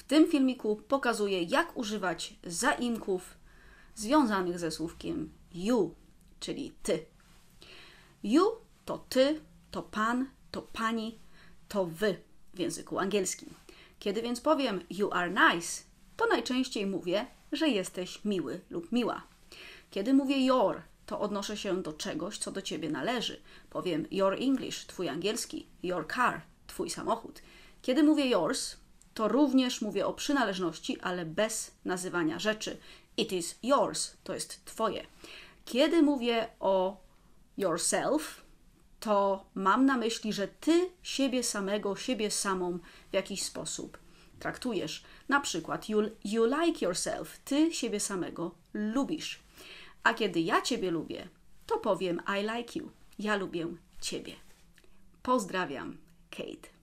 W tym filmiku pokazuję, jak używać zaimków związanych ze słówkiem you, czyli ty. You to ty, to pan, to pani, to wy w języku angielskim. Kiedy więc powiem you are nice, to najczęściej mówię, że jesteś miły lub miła. Kiedy mówię your, to odnoszę się do czegoś, co do ciebie należy. Powiem your English, twój angielski, your car, twój samochód. Kiedy mówię yours, to również mówię o przynależności, ale bez nazywania rzeczy. It is yours, to jest twoje. Kiedy mówię o yourself, to mam na myśli, że ty siebie samego, siebie samą w jakiś sposób traktujesz. Na przykład you like yourself, ty siebie samego lubisz. A kiedy ja ciebie lubię, to powiem I like you, ja lubię ciebie. Pozdrawiam, Kate.